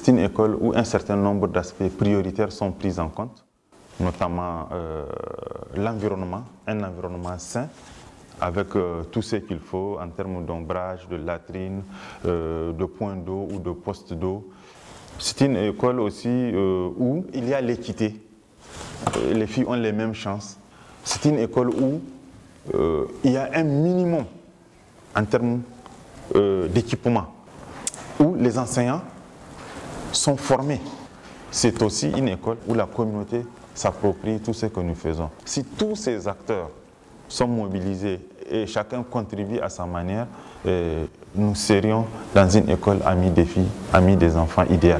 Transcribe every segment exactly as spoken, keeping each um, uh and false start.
c'est une école où un certain nombre d'aspects prioritaires sont pris en compte, notamment euh, l'environnement, un environnement sain, avec euh, tout ce qu'il faut en termes d'ombrage, de latrines, euh, de points d'eau ou de postes d'eau. C'est une école aussi euh, où il y a l'équité. Les filles ont les mêmes chances. C'est une école où euh, il y a un minimum en termes euh, d'équipement, où les enseignants sont formés. C'est aussi une école où la communauté s'approprie tout ce que nous faisons. Si tous ces acteurs sont mobilisés et chacun contribue à sa manière, et nous serions dans une école amie des filles, amie des enfants idéale.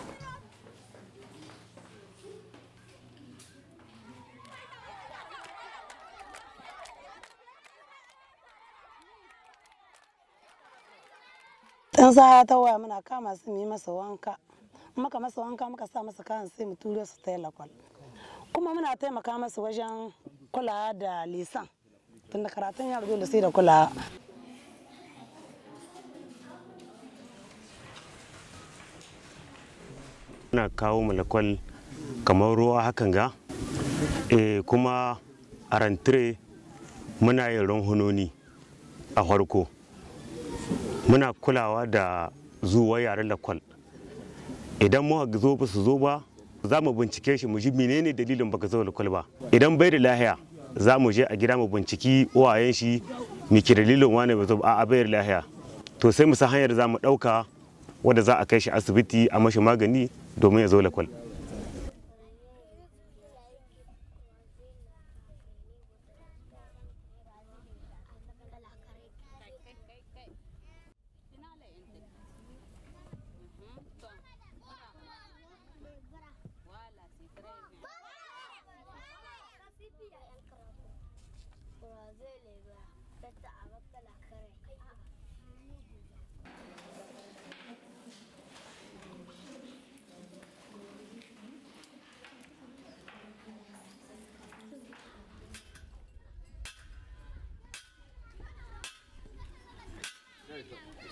Dan sa ya tawa muna kama su yi masa wanka. Maka masa wanka muka sa masa kayan sai mu tura su ta lakwal. Kuma muna taimaka masa wajen kula da lisan. Tunda karatun yaro dole sai da kula. Muna kawo mu lakwal kamar ruwa hakan ga. Eh kuma a rantire muna yin runhunoni a farko. Muna kulawa da zuwa yaren lakwal. Idan muka zo ba su zo ba, za mu bincike shi mu ji menene dalilin baka zo lakwal ba. Idan bai da lahiya, za mu je a gida mu binciki uwayen shi me ke dalilin wane ba zo ba a bai da lahiya. To sai mu san hanyar za mu ɗauka wanda za a kai shi asibiti a mashi magani domin ya zo lakwal. Right.